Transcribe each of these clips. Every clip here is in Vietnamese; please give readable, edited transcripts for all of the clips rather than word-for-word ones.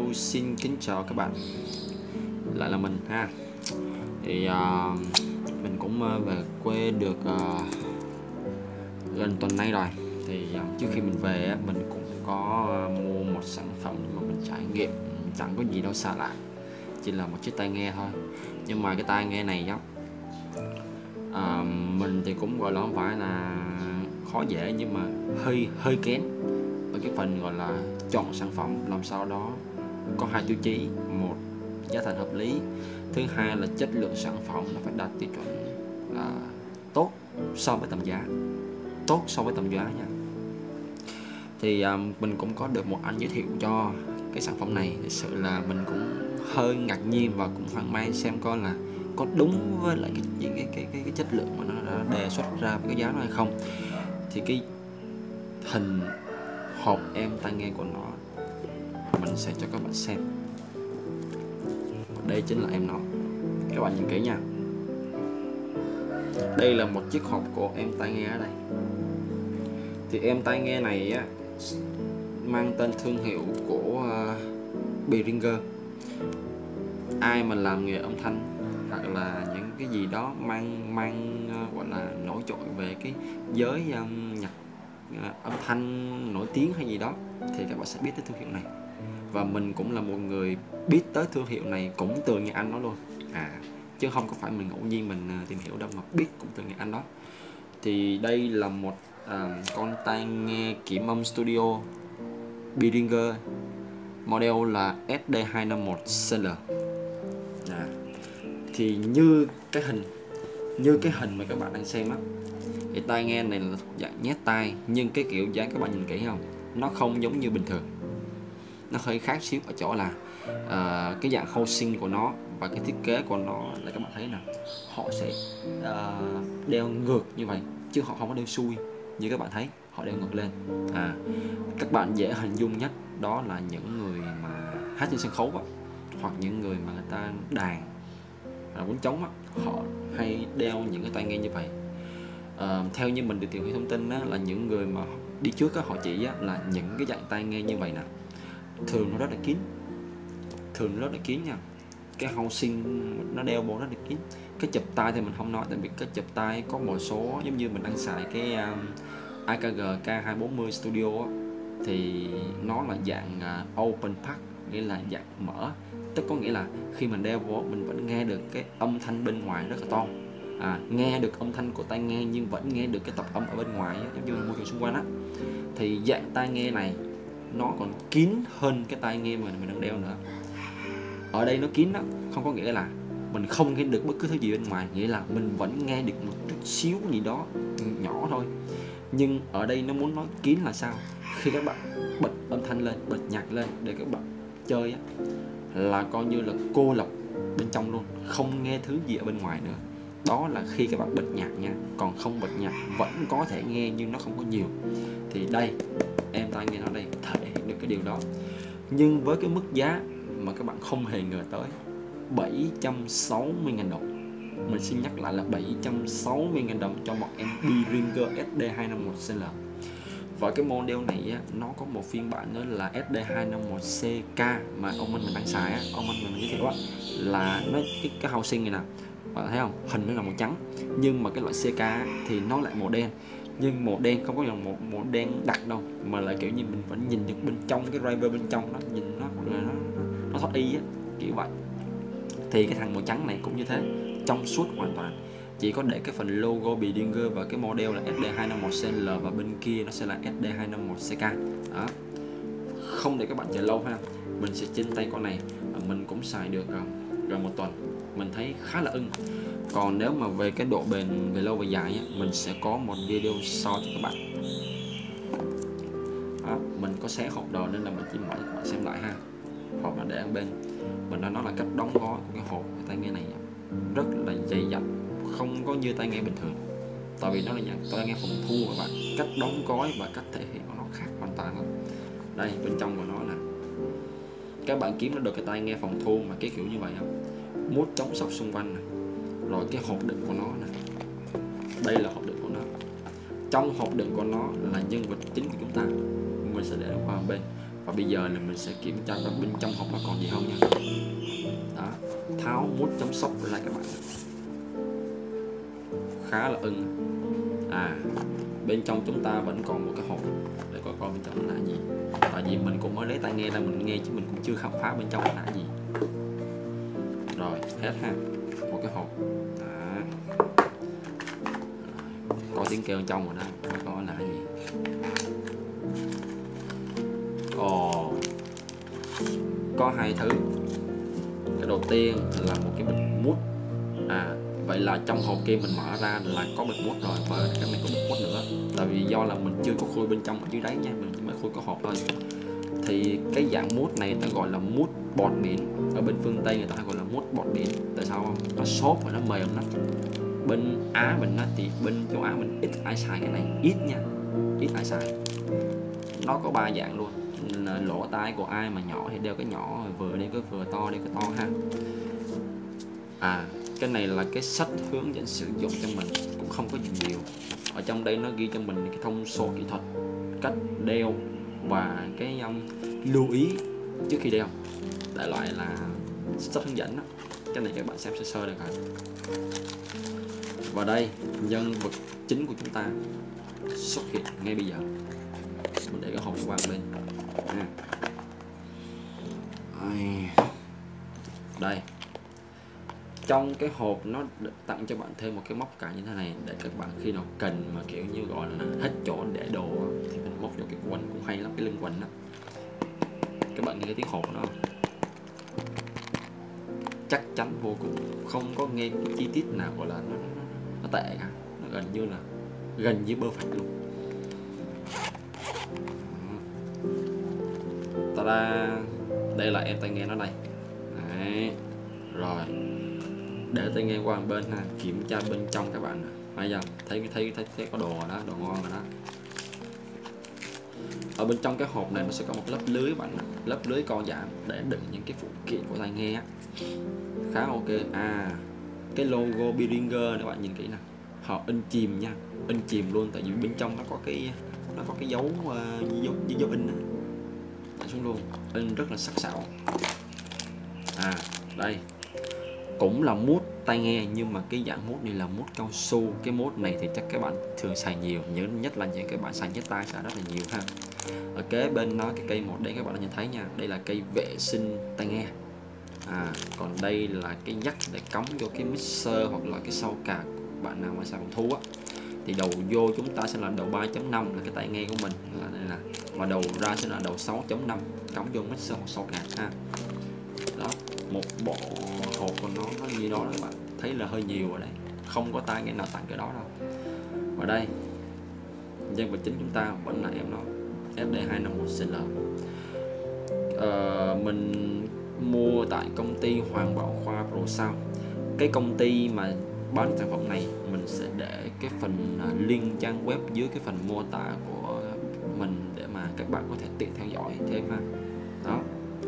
xin kính chào các bạn, lại là mình ha. Thì mình cũng về quê được gần tuần nay rồi. Thì trước khi mình về mình cũng có mua một sản phẩm để mà mình trải nghiệm, chẳng có gì đâu xa lạ, chỉ là một chiếc tai nghe thôi. Nhưng mà cái tai nghe này á, mình thì cũng gọi là không phải là khó dễ, nhưng mà hơi kén ở cái phần gọi là chọn sản phẩm làm sao đó có hai tiêu chí: một, giá thành hợp lý; thứ hai là chất lượng sản phẩm nó phải đạt tiêu chuẩn tốt so với tầm giá nha. Thì mình cũng có được một anh giới thiệu cho cái sản phẩm này. Thực sự là mình cũng hơi ngạc nhiên và cũng hoang mang xem coi là có đúng với lại cái chất lượng mà nó đã đề xuất ra với cái giá nó hay không. Thì cái hình hộp em tai nghe của nó mình sẽ cho các bạn xem. Đây chính là em nó, các bạn nhìn kỹ nha. Đây là một chiếc hộp của em tai nghe ở đây. Thì em tai nghe này á, mang tên thương hiệu của Behringer. Ai mà làm nghề âm thanh hoặc là những cái gì đó mang gọi là nổi trội về cái giới nhạc âm thanh nổi tiếng hay gì đó thì các bạn sẽ biết tới thương hiệu này. Và mình cũng là một người biết tới thương hiệu này cũng từ nghe anh đó luôn, chứ không có phải mình ngẫu nhiên mình tìm hiểu đâu, mà biết cũng từ nghe anh đó. Thì đây là một con tai nghe kiểm âm studio Behringer, model là SD251CL. Thì như cái hình mà các bạn đang xem á, thì tai nghe này là dạng nhét tai, nhưng cái kiểu dáng các bạn nhìn kỹ không, nó không giống như bình thường, nó hơi khác xíu ở chỗ là cái dạng housing của nó và cái thiết kế của nó là các bạn thấy nè, họ sẽ đeo ngược như vậy chứ họ không có đeo xuôi như các bạn thấy, họ đeo ngược lên. Các bạn dễ hình dung nhất đó là những người mà hát trên sân khấu á, hoặc những người mà người ta đàn quấn trống á, họ hay đeo những cái tai nghe như vậy. Theo như mình được tìm hiểu thông tin á, là những người mà đi trước á, họ chỉ á, là những cái dạng tai nghe như vậy nè, thường nó rất là kín nha. Cái housing nó đeo bộ rất là kín. Cái chụp tai thì mình không nói, tại vì cái chụp tai có một số giống như mình đang xài cái AKG K240 Studio á, thì nó là dạng open pack, nghĩa là dạng mở. Tức có nghĩa là khi mình đeo vô mình vẫn nghe được cái âm thanh bên ngoài rất là to, nghe được âm thanh của tai nghe nhưng vẫn nghe được cái tập âm ở bên ngoài á, giống như môi trường xung quanh á. Thì dạng tai nghe này nó còn kín hơn cái tai nghe mà mình đang đeo nữa. Ở đây nó kín đó, không có nghĩa là mình không nghe được bất cứ thứ gì bên ngoài, nghĩa là mình vẫn nghe được một chút xíu gì đó nhỏ thôi. Nhưng ở đây nó muốn nói kín là sao? Khi các bạn bật âm thanh lên, bật nhạc lên để các bạn chơi á, là coi như là cô lập bên trong luôn, không nghe thứ gì ở bên ngoài nữa. Đó là khi các bạn bật nhạc nha, còn không bật nhạc vẫn có thể nghe nhưng nó không có nhiều. Thì đây, em tai nghe nó đây thể hiện được cái điều đó. Nhưng với cái mức giá mà các bạn không hề ngờ tới, 760.000 đồng. Mình xin nhắc lại là 760.000 đồng cho một em Behringer SD251CL. Và cái model này á, nó có một phiên bản nữa là SD251CK mà ông anh mình đang xài á, ông anh mình giới thiệu á, là nó cái housing này nè, bạn thấy không, hình nó là màu trắng, nhưng mà cái loại CK á, thì nó lại màu đen. Nhưng màu đen không có là màu đen đặc đâu, mà là kiểu như mình vẫn nhìn được bên trong cái driver bên trong, nó nhìn nó thoát y á, kiểu vậy. Thì cái thằng màu trắng này cũng như thế, trong suốt hoàn toàn, chỉ có để cái phần logo Behringer và cái model là SD251CL, và bên kia nó sẽ là SD251CK đó. Không để các bạn chờ lâu ha, mình sẽ trên tay con này, mình cũng xài được gần một tuần, mình thấy khá là ưng. Còn nếu mà về cái độ bền về lâu về dài á, mình sẽ có một video so cho các bạn đó. Mình có xé hộp đồ nên là mình chỉ mở cho các bạn xem lại ha. Hộp là để ở bên mình đã nói là cách đóng gói của cái hộp tai nghe này rất là dày dặn, không có như tai nghe bình thường, tại vì nó là dạng tai nghe phòng thu các bạn. Cách đóng gói và cách thể hiện của nó khác hoàn toàn lắm. Đây, bên trong của nó là các bạn kiếm được cái tai nghe phòng thu mà cái kiểu như vậy không, mút chống sốc xung quanh này. Rồi cái hộp đựng của nó này, đây là hộp đựng của nó. Trong hộp đựng của nó là nhân vật chính của chúng ta, mình sẽ để qua bên. Và bây giờ là mình sẽ kiểm tra coi bên trong hộp nó còn gì không nha. Đó, tháo mút chống sốc ra các bạn, khá là ưng. Bên trong chúng ta vẫn còn một cái hộp để coi bên trong là gì. Tại vì mình cũng mới lấy tai nghe ra mình nghe chứ mình cũng chưa khám phá bên trong là gì. Rồi hết ha, một cái hộp. Đó, có tiếng kêu trong rồi đó, có là gì. Ồ, có hai thứ. Cái đầu tiên là một cái bịch mút. Vậy là trong hộp kia mình mở ra là có bịch mút rồi, và cái này có bịch mút nữa. Tại vì do là mình chưa có khui bên trong ở dưới đáy nha, mình chỉ mới khui có hộp thôi. Thì cái dạng mút này ta gọi là mút bọt biển. Ở bên phương Tây người ta gọi là mút bọt biển. Tại sao không? Nó xốp và nó mềm lắm. Bên Á mình thì bên châu Á mình ít ai xài cái này, ít nha, ít ai xài. Nó có 3 dạng luôn. Lỗ tai của ai mà nhỏ thì đeo cái nhỏ, vừa đeo cái vừa to, đeo cái to ha. Cái này là cái sách hướng dẫn sử dụng cho mình, cũng không có gì nhiều. Ở trong đây nó ghi cho mình cái thông số kỹ thuật, cách đeo và cái lưu ý trước khi đeo. Đại loại là sách hướng dẫn đó. Cái này các bạn xem sơ được rồi. Và đây, nhân vật chính của chúng ta xuất hiện ngay bây giờ. Mình để cái hộp qua bên. Đây, trong cái hộp nó tặng cho bạn thêm một cái móc cài như thế này, để các bạn khi nào cần mà kiểu như gọi là hết chỗ để đồ thì mình móc vô cái quần cũng hay lắm, cái lưng quần đó. Các bạn nghe cái tiếng hộp đó chắc chắn vô cùng, không có nghe cái chi tiết nào gọi là nó tệ cả, nó gần như perfect luôn. Ta-da, đây là em tai nghe nó đây. Đấy. Rồi, để tai nghe qua một bên ha, kiểm tra bên trong các bạn. Thấy chưa? Thấy có đồ rồi đó, đồ ngon rồi đó. Ở bên trong cái hộp này nó sẽ có một lớp lưới bạn, lớp lưới co giãn để đựng những cái phụ kiện của tai nghe á. Khá ok. Cái logo Behringer này bạn nhìn kỹ nè, họ in chìm nha, in chìm luôn, tại vì bên trong nó có cái dấu in đó. Xuống luôn, in rất là sắc sảo. Đây cũng là mút tai nghe, nhưng mà cái dạng mút này là mút cao su. Cái mút này thì chắc các bạn thường xài nhiều, nhất là những các bạn xài nhét tai xài rất là nhiều ha. Ở kế bên nó cái cây một đây các bạn đã nhìn thấy nha, đây là cây vệ sinh tai nghe. Còn đây là cái jack để cắm vô cái mixer hoặc là cái sau card của bạn nào mà xài bằng thu á. Thì đầu vô chúng ta sẽ là đầu 3.5 là cái tai nghe của mình là đây nè, và đầu ra sẽ là đầu 6.5 cắm vô mixer hoặc sau card ha. Đó, một bộ hộp của nó như đó các bạn thấy là hơi nhiều rồi đấy, không có tai nghe nào tặng cái đó đâu. Và đây, nhân vật chính chúng ta vẫn là em nó SD251CL. Mình mua tại công ty Hoàng Bảo Khoa Pro Sound. Cái công ty mà bán sản phẩm này mình sẽ để cái phần link trang web dưới cái phần mô tả của mình để mà các bạn có thể tiện theo dõi thêm ha. Đó.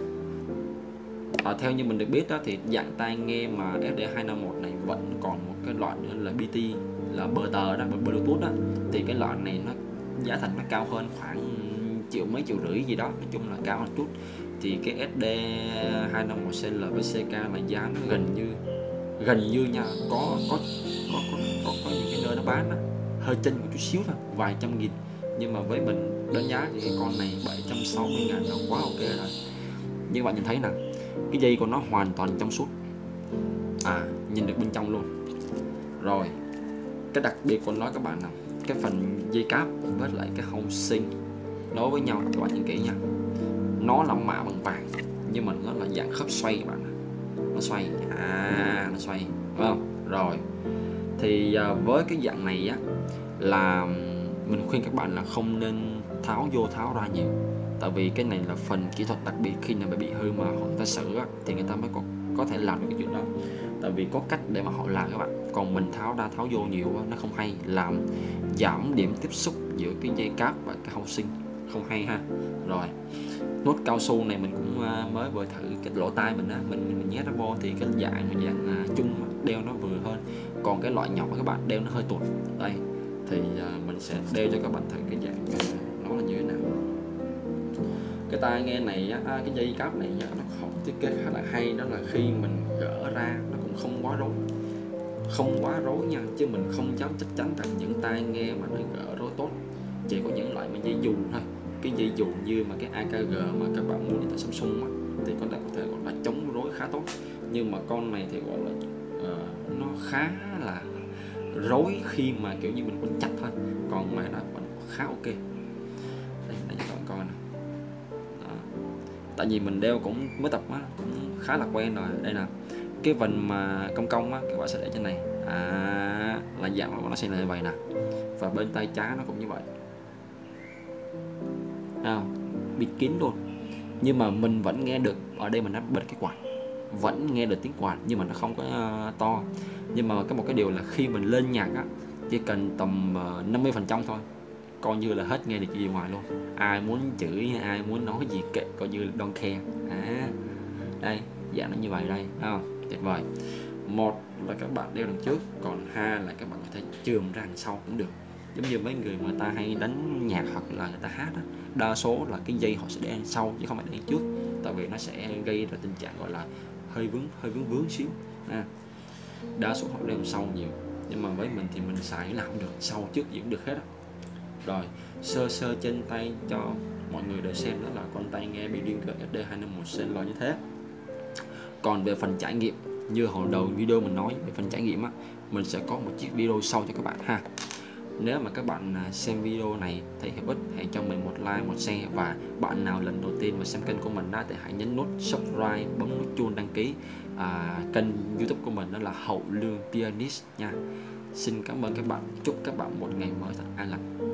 Theo như mình được biết đó, thì dạng tai nghe mà SD251 này vẫn còn một cái loại nữa là BT, là Bluetooth đó, Bluetooth đó. Thì cái loại này nó giá thành nó cao hơn khoảng mấy triệu rưỡi gì đó, nói chung là cao một chút. Thì cái SD251CL với CK là giá nó gần như nha, có những cái nơi nó bán đó, hơi chênh một chút xíu thôi, vài trăm nghìn. Nhưng mà với mình đánh giá thì cái con này 760.000 là quá ok rồi. Như bạn nhìn thấy nè, cái dây của nó hoàn toàn trong suốt, nhìn được bên trong luôn. Rồi, cái đặc biệt của nó các bạn nào, cái phần dây cáp với lại cái housing nối với nhau, các bạn nhìn kỹ nha, nó là mạ bằng vàng nhưng mà nó là dạng khớp xoay các bạn, nó xoay, nó xoay, đúng không? Rồi, thì với cái dạng này á là mình khuyên các bạn là không nên tháo vô tháo ra nhiều, tại vì cái này là phần kỹ thuật đặc biệt, khi nào bị hư mà người ta sửa á, thì người ta mới có thể làm được cái chuyện đó. Tại vì có cách để mà họ làm các bạn, còn mình tháo ra tháo vô nhiều á, nó không hay, làm giảm điểm tiếp xúc giữa cái dây cáp và cái housing, không hay ha. Rồi, nút cao su này mình cũng mới vừa thử cái lỗ tai mình á, mình nhét nó vô thì cái dạng chung đeo nó vừa hơn, còn cái loại nhỏ các bạn đeo nó hơi tuột. Đây thì mình sẽ đeo cho các bạn thử cái dạng nó là như thế nào. Cái tai nghe này á, cái dây cáp này á, nó không thiết kế khá là hay, đó là khi mình gỡ ra nó cũng không quá rối nha, chứ mình không dám chắc chắn rằng những tai nghe mà nó gỡ rối tốt. Chỉ có những loại mà dây dù thôi, cái dây dù như mà cái AKG mà các bạn mua điện thoại Samsung á, thì có thể gọi là chống rối khá tốt. Nhưng mà con này thì gọi là nó khá là rối khi mà kiểu như mình quấn chặt thôi, còn mà nó vẫn khá ok. Đây cho các bạn coi nè. Đó. Tại vì mình đeo cũng mới tập á, cũng khá là quen rồi. Đây nè, cái vành mà cong á, các bạn sẽ để trên này là dạng của nó sẽ là như vậy nè, và bên tay trái nó cũng như vậy, bịt kín luôn. Nhưng mà mình vẫn nghe được, ở đây mình đã bật cái quạt, vẫn nghe được tiếng quạt nhưng mà nó không có to. Nhưng mà một cái điều là khi mình lên nhạc á, chỉ cần tầm 50% thôi, coi như là hết nghe được gì ngoài luôn. Ai muốn chửi, ai muốn nói gì kệ, coi như don't care. Đây, dạng nó như vậy đây, thấy không? Tuyệt vời. Một là các bạn đeo đằng trước, còn hai là các bạn có thể chườm ra đằng sau cũng được. Giống như mấy người mà ta hay đánh nhạc hoặc là người ta hát á, đa số là cái dây họ sẽ để đằng sau chứ không phải để đằng trước, tại vì nó sẽ gây ra tình trạng gọi là hơi vướng xíu. Đa số họ để đằng sau nhiều, nhưng mà với mình thì mình xài làm được, sau trước gì cũng được hết á. Rồi sơ trên tay cho mọi người đều xem, đó là con tai nghe Behringer SD251 Cellular như thế. Còn về phần trải nghiệm, như hồi đầu video mình nói về phần trải nghiệm á, mình sẽ có một chiếc video sau cho các bạn ha. Nếu mà các bạn xem video này thấy hữu ích, hãy cho mình một like, một share, và bạn nào lần đầu tiên mà xem kênh của mình đó thì hãy nhấn nút subscribe, bấm nút chuông đăng ký kênh YouTube của mình, đó là Hậu Lương Pianist nha. Xin cảm ơn các bạn, chúc các bạn một ngày mới thật an lành.